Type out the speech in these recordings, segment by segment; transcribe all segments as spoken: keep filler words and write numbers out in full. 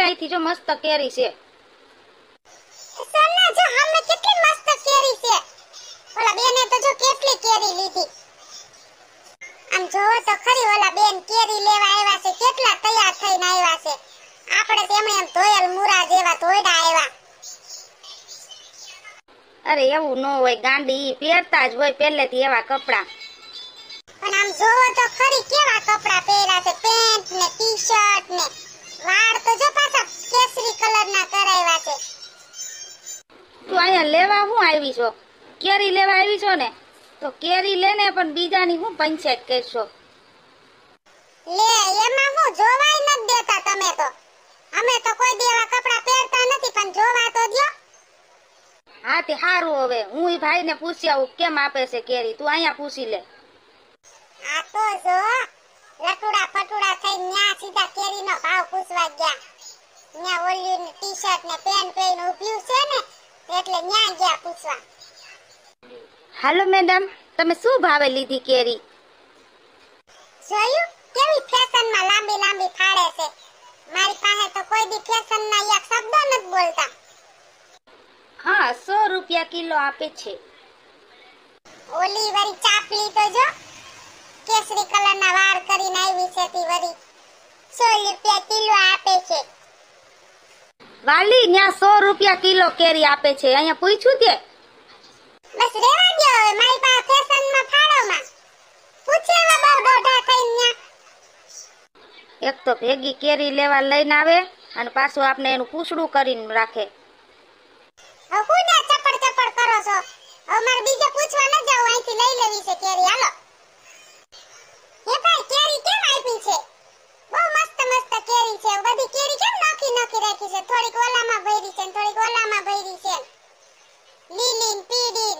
અહીંથી જો મસ્ત કેરી છે. સોના જો હમે કેટલી મસ્ત કેરી છે. ઓલા બેને તો જો કેટલી કેરી લીધી. આમ જોવો તો ખરી ઓલા બેન કેરી લેવા આવ્યા છે, કેટલા તૈયાર થઈને આવ્યા છે. આપણે તેમને એમ ધોયલ મુરા જેવા ધોયડા આવ્યા. અરે એવું ન હોય ગાંડી, પહેરતા જ હોય પહેલેથી એવા કપડા. પણ આમ જોવો તો ખરી કેવા કપડા પહેર્યા છે, પેન્ટ ને ટી-શર્ટ ને વાળ તો જો પાછા કેસરી કલરના કરાવ્યા છે. તું અહીંયા લેવા હું આવી છો? કેરી લેવા આવી છો ને? તો કેરી લેને, પણ બીજાની હું પંચાયત કરશો? લે એમાં હું જોવાય ન દેતા તમે તો. અમે તો કોઈ દેવા કપડા પહેરતા નથી, પણ જોવા તો દ્યો. હા તે હારું, હવે હું ઈ ભાઈને પૂછી આવું કેમ આપે છે કેરી. તું અહીંયા પૂછી લે. આ તો જો લટુડા ફટુડા થઈ ન્યા સીધા કેરીનો ભાવ પૂછવા ગયા. ન્યા ઓલ્યું ટી-શર્ટ ને પેન્ટ પહેરીને ઊભ્યું છે ને, એટલે ન્યા ગયા પૂછવા. હાલો મેડમ, તમે શું ભાવે લીધી કેરી? જોયું કેવી ફેશનમાં લાંબી લાંબી ફાડે છે. મારી પાસે તો કોઈ દી ફેશનના એક શબ્દ નથી બોલતા. હા, સો રૂપિયા કિલો આપે છે. ઓલી વરી ચાપલી તો જો કેસરી કલરના વાળ કરીને આવી છે, તી વરી સો રૂપિયા કિલો આપે છે. વાલી, ન્યા સો રૂપિયા કિલો કેરી આપે છે. અહીંયા પૂછ્યું તે? બસ રેવા દો હવે, મારી પાસે ફેશનમાં ફાડોમાં પૂછે એવા બહુ દોઢા થઈને ન્યા. એક તો ભેગી કેરી લેવા લઈને આવે અને પાછું આપણે એનું પૂછડું કરીને રાખે. હવે હું ને ચપડ ચપડ કરો છો? હવે મારે બીજે પૂછવા ન જાવ, અહીંથી લઈ લેવી છે કેરી. હાલો. હે ભાઈ, કેરી કેમ આપી છે? બહુ મસ્ત મસ્ત કેરી છે. બધી કેરી કેમ નોખી નોખી રાખી છે? થોડીક ઓલામાં ભરી છે, થોડીક ઓલામાં ભરી છે. લીલી ને પીળી.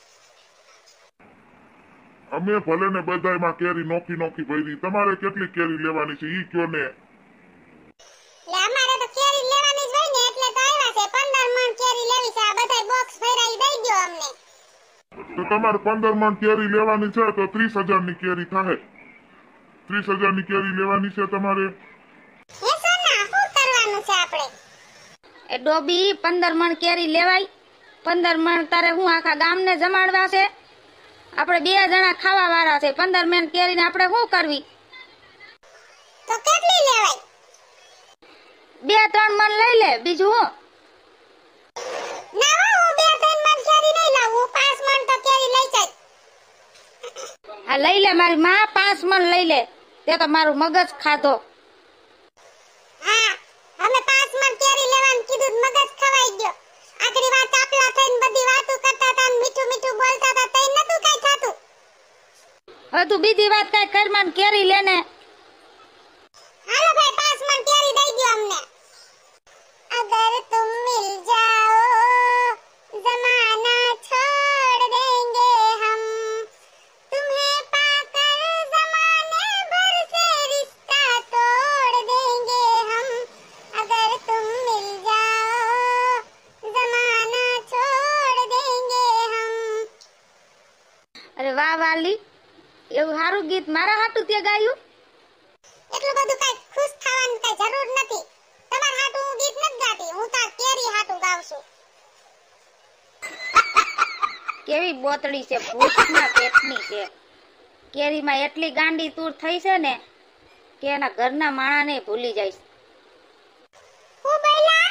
અમે ભલે ને બધાયમાં કેરી નોખી નોખી ભરી. તમારે કેટલી કેરી લેવાની છે ઈ કયો ને. લે અમારે તો કેરી લેવાની જ હોય ને, એટલે તો આવ્યા છે. પંદર મણ કેરી લેવી છે. આ બધાય બોક્સ ભરાઈ દઈ દો અમને. તો તમારે પંદર મણ કેરી લેવાની છે તો ત્રીસ હજાર ની કેરી થાય. ત્રીસ હજાર ની કેરી લેવાની છે તમારે. હે સોના, શું કરવાનું છે આપણે? એ ડોબી, પંદર મણ કેરી લેવાય? પંદર મણ તારે હું આખા ગામને જમાડવા છે? આપણે બે જણા ખાવા વાળા છે. પંદર મણ કેરીને આપણે શું કરવી? તો કેટલી લેવાય? બે ત્રણ મણ લઈ લે, બીજું હું. ના હો, હું બે ત્રણ મણ કેરી નહીં લાવું. હું પાંચ મણ તો કેરી લઈ જાય. હા લઈ લે મારી માં, પાંચ મણ લઈ લે. તે તો મારું મગજ ખાધો. હા, અમે પાંચ મણ કેરી લેવાનું કીધું, મગજ ખવાઈ ગયો. આગળી વાત આપલા થઈને બધી વાતો કરતા હતા ને મીઠું મીઠું બોલતા હતા, તઈ નતું કઈ થાતું. હવે તું બીજી વાત કઈ કર, માં કેરી લેને. હાલો ભાઈ, પાંચ મણ કેરી દઈ દો અમને. અગર तुम मिल जाओ जमाना छोड़ देंगे हम, तुम्हें पाकर जमाने भर से रिश्ता तोड़ देंगे हम. अगर तुम मिल जाओ जमाना छोड़ देंगे हम. અરે વાહ વાલી, એવું સારું ગીત મારા હાટું તે ગાયું. એટલું બધું કઈ ખુશ થવાની કઈ જરૂર નથી. તમાર હાટું હું ગીત નથી ગાતી, હું તાર કેરી હાટું ગાઉં છું. કેવી બોતડી છે, ભૂતના પેટની છે. કેરીમાં એટલી ગાંડી તૂર થઈ છે ને કે એના ઘરના માણાને ભૂલી જાય. હું બોલા?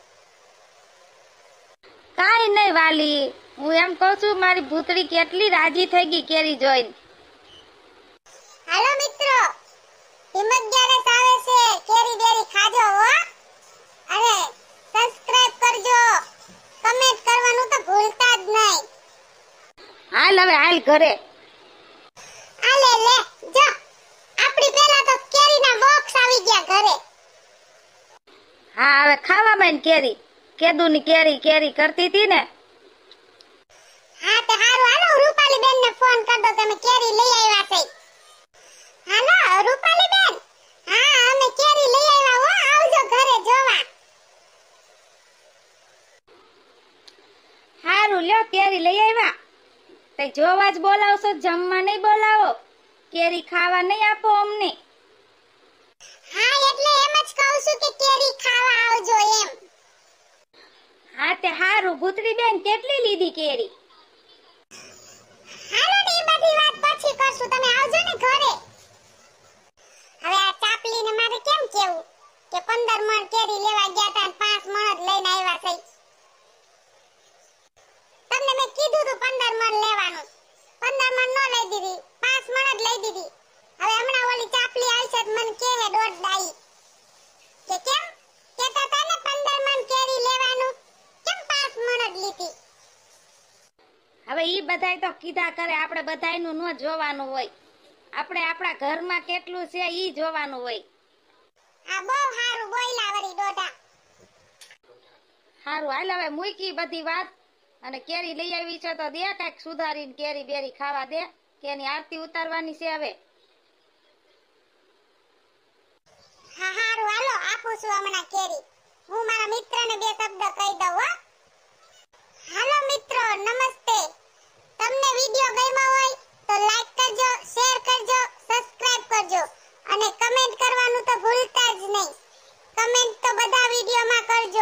કાઈ નહીં વાલી, હું એમ કહું છું મારી ભૂતડી કેટલી રાજી થઈ ગઈ કેરી જોઈને. હાલો મિત્રો, હિંમત ગ્યારસ આવે છે, કેરી બેરી ખાજો હો. અને સબસ્ક્રાઇબ કરજો, કમેન્ટ કરવાનું તો ભૂલતા જ નહીં. હાલ હવે હાલ ઘરે. આ લે લે, જો આપણી પહેલા તો કેરીના બોક્સ આવી ગયા ઘરે. હા હવે ખાવા માંડ કેરી. કેદુની કેરી કેરી કરતી હતી ને. હા તે હારું, હાલો રૂપાલી બેન ને ફોન કર દો, તમે કેરી લઈ આવ્યા છે. હાલો રૂપાલી બેન, હા અમે કેરી લઈ આવ્યા હો, આવજો ઘરે જોવા. હારું લ્યો, કેરી લઈ આવ્યા. તે જોવા જ બોલાવશો, જમવા નહીં બોલાવો. કેરી ખાવા નહીં આપો અમને. હા એટલે એમ જ કહું છું કે કેરી ખાવા આવજો. હારું ભૂતરી બેન કેટલી લીધી કેરી? હાલો ને એ બધી વાત પછી કરશું, તમે આવજો ને ઘરે. હવે આ ચાપલીને મારે કેમ કેવું કે પંદર મણ કેરી લેવા ગયા તા અને પાંચ મણ જ લઈને આવ્યા છે. તમને મેં કીધું તું પંદર મણ લેવાનું, પંદર મણ નો લઈ દીધી, પાંચ મણ જ લઈ દીધી. હવે હમણાં ઓલી ચાપલી આવશે તો મને કહે દોઢ ડાઈ કે કેમ કેતા તા ને પંદર મણ કેરી લેવાનું, કેમ પાંચ મણ જ લીધી. હવે ઈ બધાય તો કીધા કરે, આપણે બધાયનું ન જોવાનું હોય, આપણે આપણા ઘરમાં કેટલું છે ઈ જોવાનું હોય. આ બહુ હારું બોયલા વળી દોઢા. હારું હાલ હવે મૂકી બધી વાત, અને કેરી લઈ આવી છે તો દે કાંઈક સુધારીને કેરી બેરી ખાવા દે, કે એની આરતી ઉતારવાની છે હવે. હા હારું હાલો આપું છું હમણાં કેરી. હું મારા મિત્રને બે શબ્દ કહી દઉં હો. હાલો મિત્રો નમસ્તે. તમને વિડિયો ગમ્યો હોય તો લાઈક કરજો, શેર કરજો, સબસ્ક્રાઇબ કરજો અને કમેન્ટ કરવાનું તો ભૂલતા જ નહીં. કમેન્ટ તો બધા વિડિયોમાં કરજો.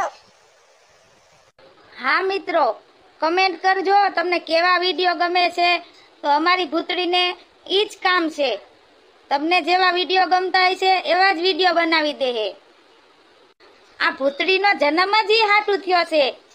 હા મિત્રો, કમેન્ટ કરજો તમને કેવા વિડીયો ગમે છે, તો અમારી ભૂતળીને ઈ જ કામ છે, તમને જેવા વિડીયો ગમતા હોય છે એવા જ વિડીયો બનાવી દે. આ ભૂતળીનો જન્મ જ ઈ હાટું થયો છે